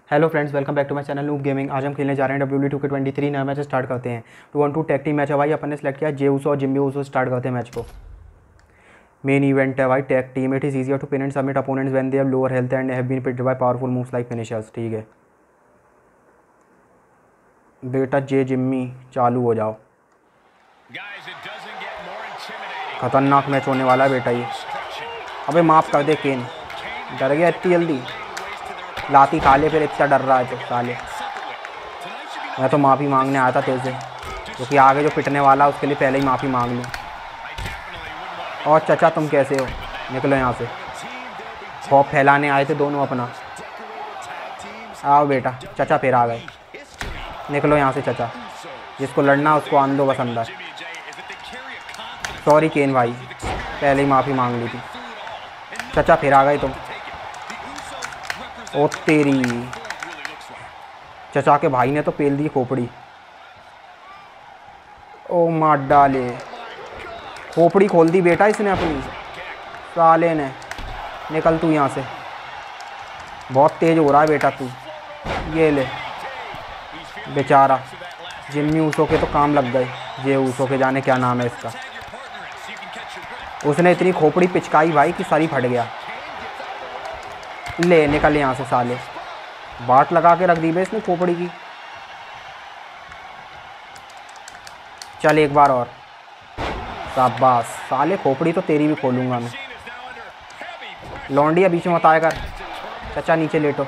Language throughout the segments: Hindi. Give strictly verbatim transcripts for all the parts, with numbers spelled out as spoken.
Hello friends, welcome back to my channel noob gaming. आज हम खेलने जा रहे हैं W two K twenty three नया मैच स्टार्ट करते हैं। Two on two tag team match है भाई। अपन ने सेलेक्ट किया जे ऊसो और जिम्मी ऊसो। स्टार्ट करते हैं मैच को। मेन इवेंट है भाई tag team. It is easier to pin and submit opponents when they have lower health and have been pinned by powerful moves like finishers. ठीक है बेटा, जे जिम्मी चालू हो जाओ। खतरनाक मैच होने वाला है बेटा ये। अबे माफ़ कर दे केन, डर गया इतनी जल्दी। लाती खा ले फिर, इतना डर रहा है तो साले। मैं तो माफ़ी मांगने आया था तेरे से, क्योंकि आगे जो पिटने वाला है उसके लिए पहले ही माफ़ी मांग लूँ। और चचा तुम कैसे हो? निकलो यहाँ से। खौफ फैलाने आए थे दोनों अपना। आओ बेटा, चचा फिर आ गए। निकलो यहाँ से चचा। जिसको लड़ना उसको आन दो बस अंदर। सॉरी केन भाई, पहले ही माफ़ी मांग ली थी। चचा फिर आ गए तुम। ओ तेरी, चचा के भाई ने तो पेल दी खोपड़ी। ओ मार डाले, खोपड़ी खोल दी बेटा इसने अपनी, साले ने। निकल तू यहाँ से, बहुत तेज हो रहा है बेटा तू। ये ले बेचारा। जिम्मी ऊसो के तो काम लग गए। जे ऊसो के जाने क्या नाम है इसका। उसने इतनी खोपड़ी पिचकाई भाई कि सर ही फट गया। ले निकल यहाँ से साले। बाट लगा के रख दी बे इसने खोपड़ी की। चल एक बार और। शाबाश साले, खोपड़ी तो तेरी भी खोलूंगा मैं। लौंडिया बीच में मत आया कर। चचा नीचे लेटो।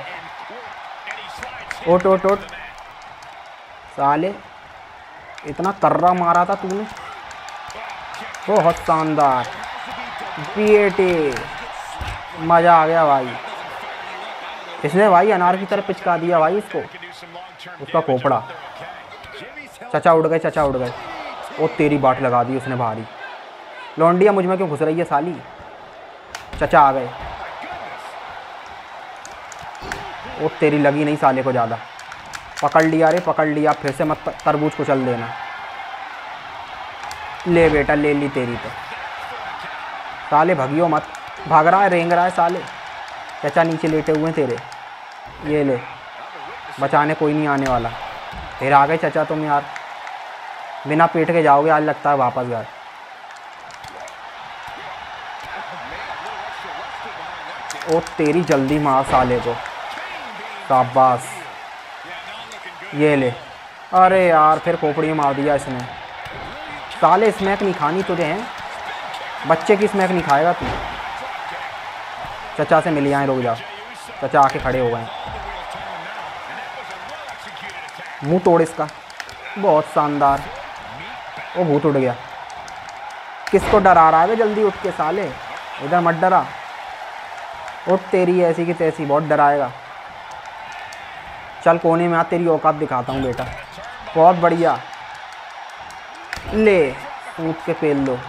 ओट ओट ओट साले, इतना कर्रा मारा था तूने, बहुत शानदार। बेटे मज़ा आ गया भाई। इसने भाई अनार की तरह पिचका दिया भाई इसको, उसका खोपड़ा। चचा उड़ गए, चचा उड़ गए। ओ तेरी बाट लगा दी उसने भारी। लौंडिया मुझ में क्यों घुस रही है साली। चचा आ गए। ओ तेरी लगी नहीं साले को ज़्यादा। पकड़ लिया रे, पकड़ लिया। फिर से मत तरबूज को चल देना। ले बेटा, ले ली तेरी तो। साले भगियो मत। भाग रहा है, रेंग रहा है साले। चचा नीचे लेटे हुए हैं तेरे। ये ले, बचाने कोई नहीं आने वाला। फिर आ गए चचा तुम यार। बिना पेट के जाओगे आज लगता है वापस घर। ओ तेरी, जल्दी मार साले को। शाबाश। ये ले। अरे यार फिर खोपड़ी मार दिया इसने। साले स्मैक नहीं खानी तुझे हैं, बच्चे की स्मैक नहीं खाएगा तू। चचा से मिल आए, रुक जाओ। चचा आके खड़े हो गए। मुंह तोड़ इसका, बहुत शानदार। वो भूत उड़ गया। किसको डरा रहा है जल्दी उठ के साले, इधर मत डरा। उठ तेरी ऐसी की तैसी, बहुत डराएगा। चल कोने में आ, तेरी औकात दिखाता हूँ बेटा। बहुत बढ़िया। ले कूद के पेल लो।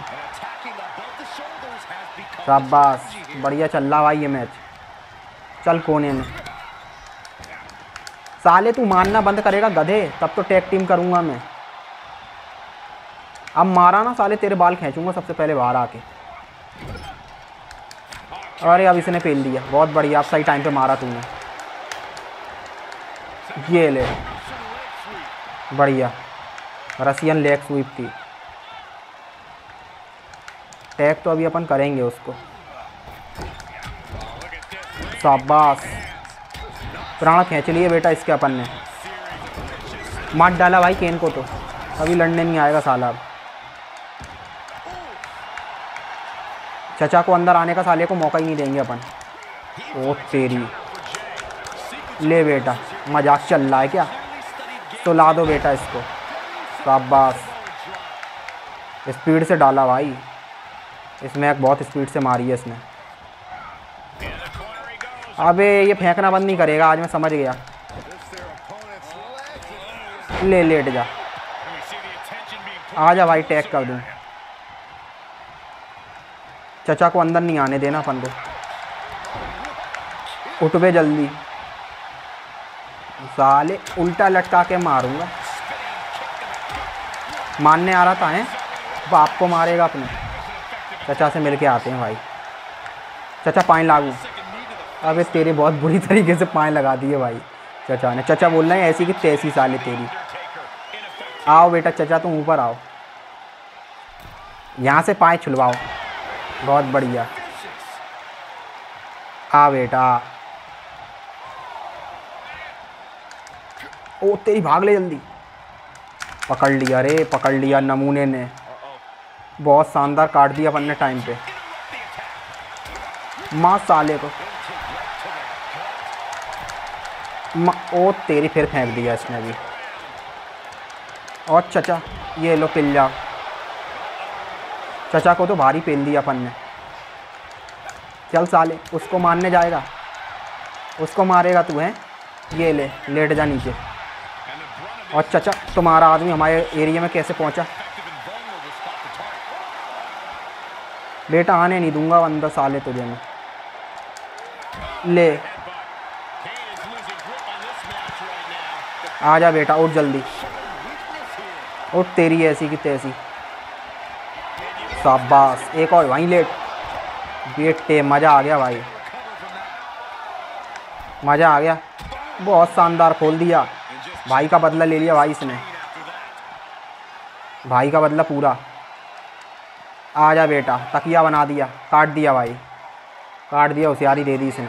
शाबाश, बढ़िया चल रहा भाई ये मैच। चल कोने में। साले तू मारना बंद करेगा गधे, तब तो टैग टीम करूंगा मैं। अब मारा ना साले, तेरे बाल खींचूंगा सबसे पहले बाहर आके। अरे अब इसने पेल दिया, बहुत बढ़िया। अब सही टाइम पे मारा तूने। ये ले, बढ़िया। रसियन लेग स्वीप थी। टैग तो अभी अपन करेंगे उसको। शाबाश, प्राण खींच लिए बेटा इसके अपन ने। मार डाला भाई केन को, तो कभी लड़ने नहीं आएगा साला अब। चचा को अंदर आने का साले को मौका ही नहीं देंगे अपन। ओ तेरी, ले बेटा। मजाक चल रहा है क्या? तो ला दो बेटा इसको। शाबाश, स्पीड से डाला भाई। इसमें बहुत स्पीड से मारी है इसने। अबे ये फेंकना बंद नहीं करेगा आज, मैं समझ गया। ले लेट जा। आ जा भाई, टैग कर दूं। चचा को अंदर नहीं आने देना अपन को। उठ बे जल्दी साले, उल्टा लटका के मारूंगा। मारने आ रहा था हैं, बाप को मारेगा अपने। चचा से मिल के आते हैं भाई। चचा पानी लागू। अबे तेरे बहुत बुरी तरीके से पाए लगा दिए भाई। चचा ने, चचा बोल रहे हैं ऐसी कि तैसी साले तेरी। आओ बेटा चचा तुम ऊपर आओ, यहाँ से पाँव छुलवाओ, बहुत बढ़िया। आ बेटा, ओ तेरी भाग ले जल्दी। पकड़ लिया रे, पकड़ लिया नमूने ने, बहुत शानदार काट दिया अपन ने टाइम पे। माँ साले को, माँ, ओ तेरी फिर फेंक दिया इसने भी। और चचा ये लो पिल जाओ। चचा को तो भारी पेल दिया अपन ने। चल साले, उसको मारने जाएगा, उसको मारेगा तू है। ये ले, लेट जा नीचे। और चचा तुम्हारा आदमी हमारे एरिया में कैसे पहुंचा? बेटा आने नहीं दूंगा अंदर साले तुझे मैं। ले आजा बेटा, उठ जल्दी उठ, तेरी ऐसी की तैसी। शाबाश, एक और वहीं लेट। बेटे मज़ा आ गया भाई, मज़ा आ गया, बहुत शानदार खोल दिया। भाई का बदला ले लिया भाई इसने, भाई का बदला पूरा। आजा बेटा, तकिया बना दिया, काट दिया भाई, काट दिया, होशियारी दे दी इसने।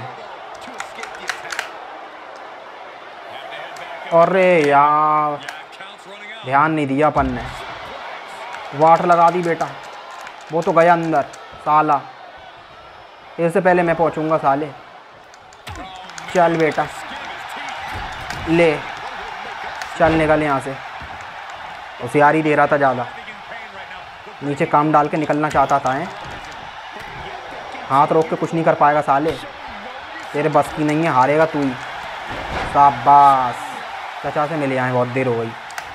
अरे यार ध्यान नहीं दिया अपन ने, वाट लगा दी बेटा, वो तो गया अंदर साला। इससे पहले मैं पहुंचूंगा साले। चल बेटा ले, चल निकल यहाँ से। होशियारी दे रहा था ज़्यादा, नीचे काम डाल के निकलना चाहता था। हैं हाथ रोक के कुछ नहीं कर पाएगा साले, तेरे बस की नहीं है, हारेगा तू ही। शाबाश, चचा से मिले आए, बहुत देर हो गई।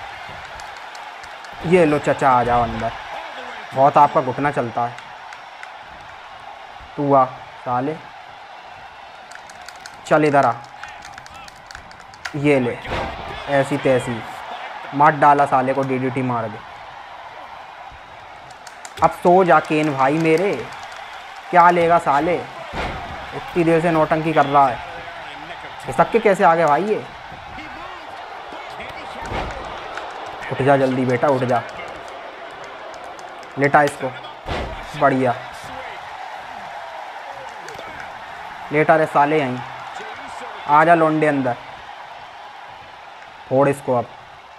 ये लो चचा, आ जाओ अंदर, बहुत आपका घुटना चलता है। तू आ साले, चल इधर आ। ये ले, ऐसी तैसी मार डाला साले को, डीडीटी मार दे। अब सो जा केन भाई मेरे, क्या लेगा साले, इतनी देर से नौटंकी कर रहा है। इसके कैसे आ गए भाई ये? उठ जा जल्दी बेटा, उठ जा, लेटा इसको, बढ़िया लेटा रे साले यहीं। आ जा लोंडे अंदर, फोड़ इसको। अब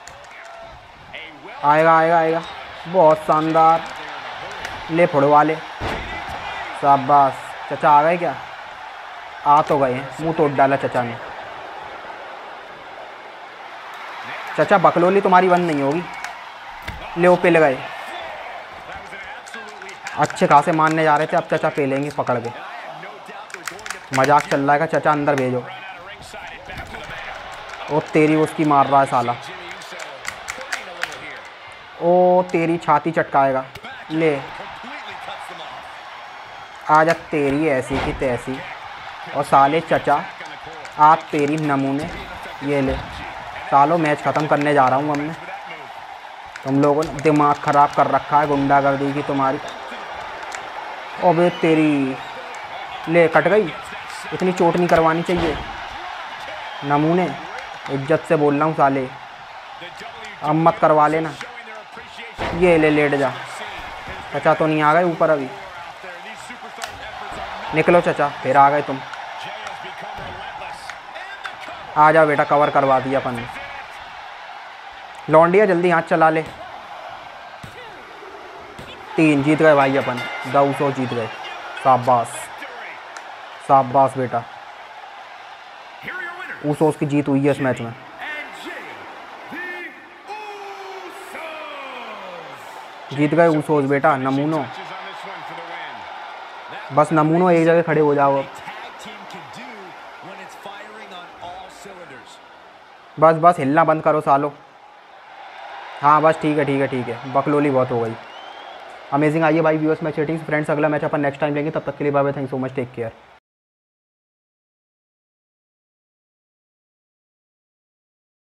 आएगा आएगा आएगा, बहुत शानदार, ले फोड़वा ले। शाबाश, चचा आ गए क्या? आ तो गए हैं, मुंह तोड़ डाला चचा ने। चचा बकलोली तुम्हारी बंद नहीं होगी। ले वो पिल गए, अच्छे खासे मारने जा रहे थे, अब चचा पेलेंगे पकड़ के। मजाक चल रहा है का? चचा अंदर भेजो। ओ तेरी, उसकी मार रहा है साला। ओ तेरी छाती चटकाएगा, ले आजा, तेरी ऐसी की तैसी। और साले चचा आप तेरी नमूने, ये ले सालो, मैच ख़त्म करने जा रहा हूँ अब मैं। तुम लोगों ने दिमाग ख़राब कर रखा है, गुंडागर्दी की तुम्हारी। अबे तेरी, ले कट गई, इतनी चोट नहीं करवानी चाहिए नमूने, इज्जत से बोल रहा हूँ साले, अब मत करवा लेना। ये ले, लेट जा। चचा तो नहीं आ गए ऊपर अभी? निकलो चचा, फिर आ गए तुम। आ जाओ बेटा, कवर करवा दिया अपन ने। लौंडिया जल्दी हाथ चला ले। तीन जीत गए भाई अपन, दो सौ जीत गए। शाबाश शाबाश बेटा, ऊसोस की जीत हुई है इस मैच में। जीत गए ऊसोस बेटा, नमूनो। बस नमूनो एक जगह खड़े हो जाओ अब। बस बस हिलना बंद करो सालो। हाँ बस ठीक है ठीक है ठीक है, बकलोली बहुत हो गई। अमेजिंग। आइए भाई व्यूअर्स, मैच रेटिंग्स फ्रेंड्स, अगला मैच अपन नेक्स्ट टाइम लेंगे, तब तक के लिए bye bye, thank so much, take care.